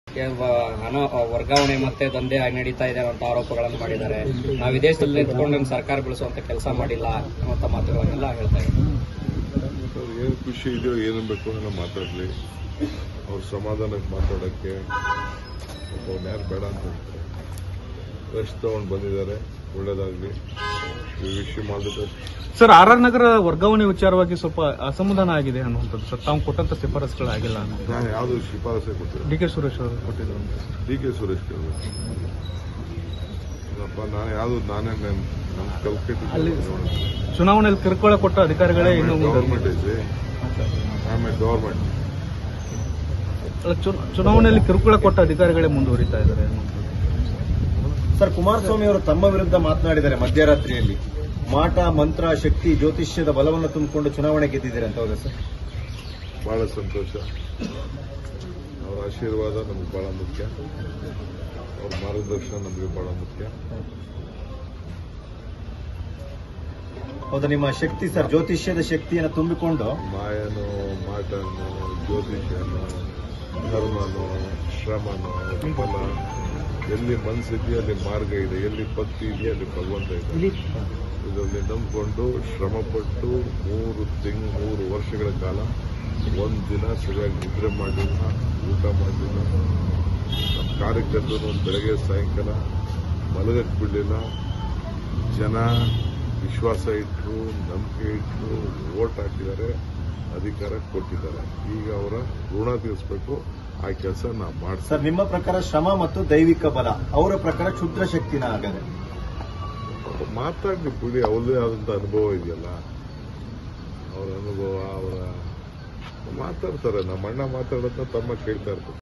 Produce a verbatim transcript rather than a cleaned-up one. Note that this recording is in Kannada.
ಹಣ ವರ್ಗಾವಣೆ ಮತ್ತೆ ದಂಧೆ ನಡೀತಾ ಇದೆ ಅಂತ ಆರೋಪಗಳನ್ನು ಮಾಡಿದ್ದಾರೆ. ನಾವು ವಿದೇಶದಲ್ಲಿ ನಿಂತ್ಕೊಂಡು ಸರ್ಕಾರ ಬೆಳೆಸುವಂತ ಕೆಲಸ ಮಾಡಿಲ್ಲ ಅನ್ನುವಂತ ಮಾತುಗಳನ್ನೆಲ್ಲ ಹೇಳ್ತಾ ಇದ್ದಾರೆ. ಏನು ಖುಷಿ ಇದೆಯೋ ಏನು ಬೇಕು ಅನ್ನೋ ಮಾತಾಡಲಿ. ಅವ್ರ ಸಮಾಧಾನಕ್ಕೆ ಮಾತಾಡೋಕ್ಕೆ ಅವ್ರನ್ನ ಯಾರು ಬೇಡ ಅಂತ ಹೇಳ್ತಾರೆ. ರೆಸ್ಟ್ ತಗೊಂಡು ಬಂದಿದ್ದಾರೆ, ಒಳ್ಳೇದಾಗಲಿ. ವಿಷಯ ಮಾಡಿದ್ರೆ ಸರ್, ಆರ್ ಆರ್ ನಗರ ವರ್ಗಾವಣೆ ವಿಚಾರವಾಗಿ ಸ್ವಲ್ಪ ಅಸಮಾಧಾನ ಆಗಿದೆ ಅನ್ನುವಂಥದ್ದು ಸರ್. ತಾವು ಕೊಟ್ಟಂತ ಶಿಫಾರಸುಗಳಾಗಿಲ್ಲ ಅನ್ನೋದು. ನಾನು ಯಾವುದು ಶಿಫಾರಸೆ ಕೊಟ್ಟಿಲ್ಲ. ಡಿ ಕೆ ಸುರೇಶ್ ಅವರು ಕೊಟ್ಟಿದ್ರು. ಡಿ ಕೆ ಸುರೇಶ್ ಕೇಳಬೇಕು. ನಾನು ಯಾವುದು ನಾನೇ ನಮ್ಮ ಕಲ್ಕಟ್ಟಿ ಚುನಾವಣೆಯಲ್ಲಿ ಕಿರುಕುಳ ಕೊಟ್ಟ ಅಧಿಕಾರಿಗಳೇ ಇನ್ನು ಗೌರ್ಮೆಂಟ್ ಐತಿ. ಆಮೇಲೆ ಗೌರ್ಮೆಂಟ್ ಚುನಾವಣೆಯಲ್ಲಿ ಕಿರುಕುಳ ಕೊಟ್ಟ ಅಧಿಕಾರಿಗಳೇ ಮುಂದುವರಿತಾ ಇದ್ದಾರೆ. ಸರ್, ಕುಮಾರಸ್ವಾಮಿ ಅವರು ತಮ್ಮ ವಿರುದ್ಧ ಮಾತನಾಡಿದ್ದಾರೆ ಮಧ್ಯರಾತ್ರಿಯಲ್ಲಿ. ಮಾಟ, ಮಂತ್ರ, ಶಕ್ತಿ, ಜ್ಯೋತಿಷ್ಯದ ಬಲವನ್ನು ತುಂಬಿಕೊಂಡು ಚುನಾವಣೆ ಗೆದ್ದಿದ್ದಾರೆ ಅಂತ. ಹೌದಾ ಸರ್? ಬಹಳ ಸಂತೋಷ. ಅವರ ಆಶೀರ್ವಾದ ನಮಗೆ ಬಹಳ ಮುಖ್ಯ. ಅವ್ರ ಮಾರ್ಗದರ್ಶನ ನಮಗೆ ಬಹಳ ಮುಖ್ಯ. ಹೌದಾ, ನಿಮ್ಮ ಶಕ್ತಿ ಸರ್, ಜ್ಯೋತಿಷ್ಯದ ಶಕ್ತಿಯನ್ನು ತುಂಬಿಕೊಂಡು ಮಾಯನೋ, ಮಾಟನೋ, ಜ್ಯೋತಿಷ್ಯನೋ, ಧರ್ಮನೋ, ಶ್ರಮನೋ, ಫಲ, ಎಲ್ಲಿ ಮನಸ್ಸಿದೆಯೋ ಅಲ್ಲಿ ಮಾರ್ಗ ಇದೆ, ಎಲ್ಲಿ ಭಕ್ತಿ ಇದೆಯೋ ಅಲ್ಲಿ ಭಗವಂತ ಇದೆ. ಇದರಲ್ಲಿ ನಂಬಿಕೊಂಡು ಶ್ರಮಪಟ್ಟು ಮೂರು ತಿಂಗ್ ಮೂರು ವರ್ಷಗಳ ಕಾಲ ಒಂದು ದಿನ ಸರಿಯಾಗಿ ನಿದ್ರೆ ಮಾಡಲಿಲ್ಲ, ಊಟ ಮಾಡಲಿಲ್ಲ. ನಮ್ಮ ಕಾರ್ಯಕರ್ತರು ಬೆಳಗ್ಗೆ ಸಾಯಂಕಾಲ ಮಲಗಕ್ಕೆ ಬಿಡಲಿಲ್ಲ. ಜನ ವಿಶ್ವಾಸ ಇಟ್ಟರು, ನಂಬಿಕೆ ಇಟ್ಟರು, ವೋಟ್ ಹಾಕಿದ್ದಾರೆ, ಅಧಿಕಾರ ಕೊಟ್ಟಿದ್ದಾರೆ. ಈಗ ಅವರ ಋಣ ತೀರಿಸಬೇಕು. ಆ ಕೆಲಸ ನಾವು ಮಾಡ್ತೀವಿ. ಸರ್, ನಿಮ್ಮ ಪ್ರಕಾರ ಶ್ರಮ ಮತ್ತು ದೈವಿಕ ಬಲ, ಅವರ ಪ್ರಕಾರ ಕ್ಷುದ್ರ ಶಕ್ತಿನ ಆಗದೆ ಮಾತಾಡ್ಲಿ ಬಿಡಿ. ಅವ್ರದೇ ಆದಂತ ಅನುಭವ ಇದೆಯಲ್ಲ, ಅವರ ಅನುಭವ, ಅವರ ಮಾತಾಡ್ತಾರೆ. ನಮ್ಮ ಅಣ್ಣ ಮಾತಾಡೋದನ್ನ ತಮ್ಮ ಕೇಳ್ತಾ ಇರ್ತಾರೆ.